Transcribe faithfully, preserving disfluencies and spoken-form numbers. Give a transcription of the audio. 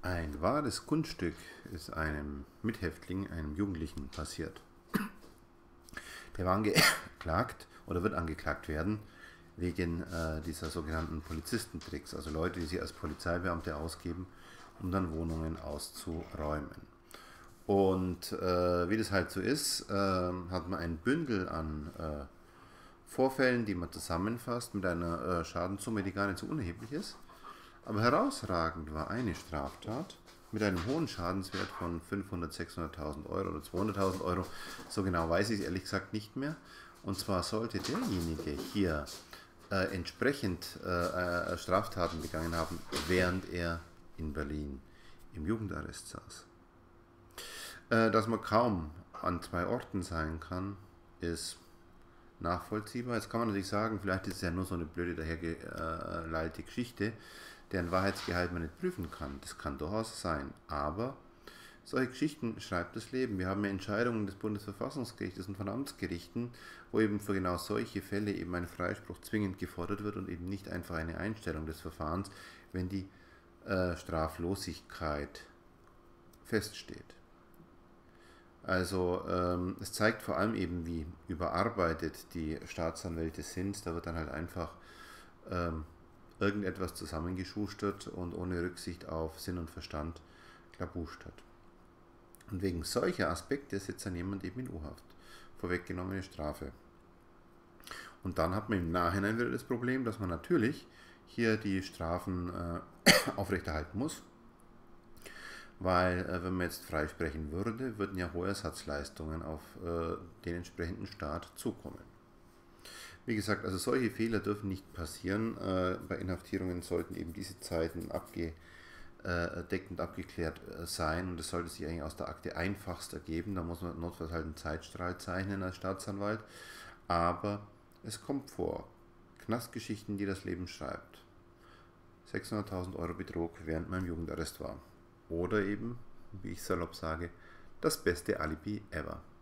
Ein wahres Kunststück ist einem Mithäftling, einem Jugendlichen, passiert. Der war angeklagt oder wird angeklagt werden wegen äh, dieser sogenannten Polizistentricks, also Leute, die sich als Polizeibeamte ausgeben, um dann Wohnungen auszuräumen. Und äh, wie das halt so ist, äh, hat man ein Bündel an äh, Vorfällen, die man zusammenfasst mit einer äh, Schadenssumme, die gar nicht so unerheblich ist. Aber herausragend war eine Straftat mit einem hohen Schadenswert von fünfhundert, sechshunderttausend Euro oder zweihunderttausend Euro. So genau weiß ich es ehrlich gesagt nicht mehr. Und zwar sollte derjenige hier äh, entsprechend äh, äh, Straftaten begangen haben, während er in Berlin im Jugendarrest saß. Äh, dass man kaum an zwei Orten sein kann, ist nachvollziehbar. Jetzt kann man natürlich sagen, vielleicht ist es ja nur so eine blöde dahergeleilte Geschichte, deren Wahrheitsgehalt man nicht prüfen kann. Das kann durchaus sein. Aber solche Geschichten schreibt das Leben. Wir haben ja Entscheidungen des Bundesverfassungsgerichtes und von Amtsgerichten, wo eben für genau solche Fälle eben ein Freispruch zwingend gefordert wird und eben nicht einfach eine Einstellung des Verfahrens, wenn die äh, Straflosigkeit feststeht. Also ähm, es zeigt vor allem eben, wie überarbeitet die Staatsanwälte sind. Da wird dann halt einfach ähm, irgendetwas zusammengeschustert und ohne Rücksicht auf Sinn und Verstand klabustert. Und wegen solcher Aspekte sitzt dann jemand eben in U-Haft. Vorweggenommene Strafe. Und dann hat man im Nachhinein wieder das Problem, dass man natürlich hier die Strafen äh, aufrechterhalten muss. Weil, äh, wenn man jetzt freisprechen würde, würden ja hohe Ersatzleistungen auf äh, den entsprechenden Staat zukommen. Wie gesagt, also solche Fehler dürfen nicht passieren. Äh, bei Inhaftierungen sollten eben diese Zeiten abgedeckt und abgeklärt äh, sein und es sollte sich eigentlich aus der Akte einfachst ergeben. Da muss man notfalls halt einen Zeitstrahl zeichnen als Staatsanwalt. Aber es kommt vor. Knastgeschichten, die das Leben schreibt. sechshunderttausend Euro Betrug während meinem Jugendarrest war. Oder eben, wie ich salopp sage, das beste Alibi ever.